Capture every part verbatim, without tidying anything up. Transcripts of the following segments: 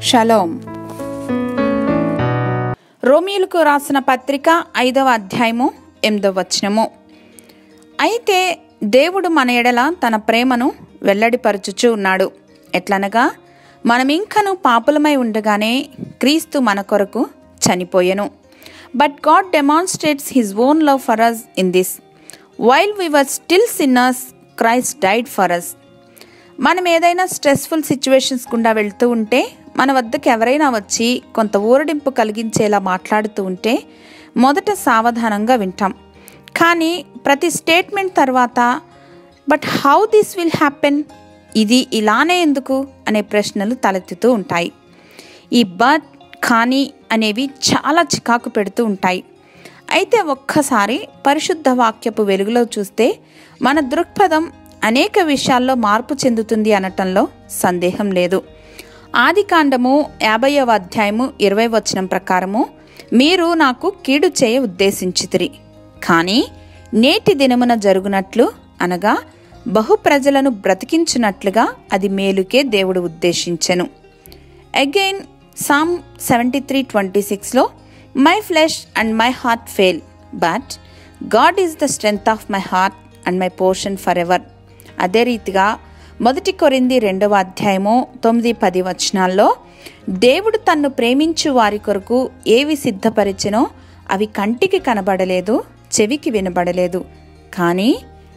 Shalom. రోమీయులకు రాసిన పత్రిక ఐదవ అధ్యాయము ఎనిమిదవ వచనము. అయితే దేవుడు మన ఎడల తన ప్రేమను వెల్లడిపరచుచూ ఉన్నాడు. ఎట్లనగా మనమింకను పాపులమై ఉండగానే క్రీస్తు మన కొరకు చనిపోయెను. But God demonstrates his own love for us in this, while we were still sinners Christ died for us. మనం ఏదైనా స్ట్రెస్ఫుల్ సిచ్యువేషన్స్ గుండా వెళ్తూ ఉంటే, మన వద్దకు ఎవరైనా వచ్చి కొంత ఊరడింపు కలిగించేలా మాట్లాడుతూ ఉంటే మొదట సావధానంగా వింటాం. కానీ ప్రతి స్టేట్మెంట్ తర్వాత but how this will happen, ఇది ఇలానే ఎందుకు అనే ప్రశ్నలు తలెత్తుతూ ఉంటాయి. ఈ బట్, కానీ అనేవి చాలా చికాకు పెడుతూ ఉంటాయి. అయితే ఒక్కసారి పరిశుద్ధ వాక్యపు వెలుగులో చూస్తే మన దృక్పథం అనేక విషయాల్లో మార్పు చెందుతుంది అనటంలో సందేహం లేదు. ఆదికాండము యాభైవ అధ్యాయము ఇరవై వచనం ప్రకారము, మీరు నాకు కీడు చేయ ఉద్దేశించితిరి, కానీ నేటి దినమున జరుగునట్లు అనగా బహు ప్రజలను బ్రతికించినట్లుగా అది మేలుకే దేవుడు ఉద్దేశించెను. Again Psalm seventy three twenty సిక్స్లో, my flesh and my heart fail, but God is the strength of my heart and my portion for ever. అదే రీతిగా మొదటి కొరింథీ రెండవ అధ్యాయము తొమ్మిది పది వచనాల్లో, దేవుడు తన్ను ప్రేమించు వారి కొరకు ఏవి సిద్ధపరిచెనో అవి కంటికి కనబడలేదు, చెవికి వినబడలేదు, కానీ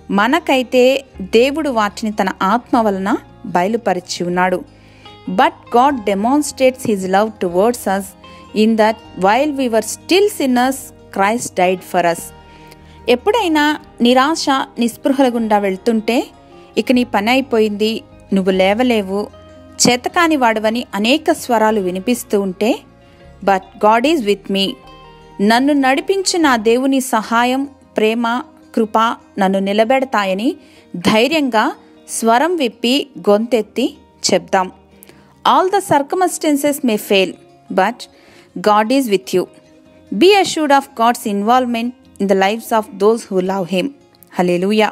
మనకైతే దేవుడు వాటిని తన ఆత్మ వలన బయలుపరిచి ఉన్నాడు. But God demonstrates his love towards us in that while we were still sinners Christ died for us. ఎప్పుడైనా నిరాశ నిస్పృహల గుండా వెళ్తుంటే, ఇక నీ పని అయిపోయింది, నువ్వు లేవలేవు, చేతకాని వాడవని అనేక స్వరాలు వినిపిస్తూ ఉంటే, but God is with me, నన్ను నడిపించి నా దేవుని సహాయం, ప్రేమ, కృప నన్ను నిలబెడతాయని ధైర్యంగా స్వరం విప్పి గొంతెత్తి చెప్దాం. All the circumstances may fail, but God is with you. Be assured of God's involvement in the lifes of those who love him. Hallelujah.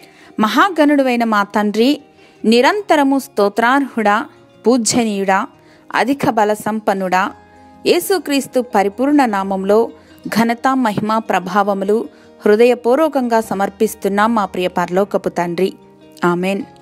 మహాగణుడువైన మా తండ్రి, నిరంతరము స్తోత్రార్హుడా, పూజ్యనీయుడా, అధిక బల సంపన్నుడా, యేసుక్రీస్తు పరిపూర్ణ నామంలో ఘనత, మహిమ, ప్రభావములు హృదయపూర్వకంగా సమర్పిస్తున్నాం మా ప్రియ పరలోకపు తండ్రి. ఆమెన్.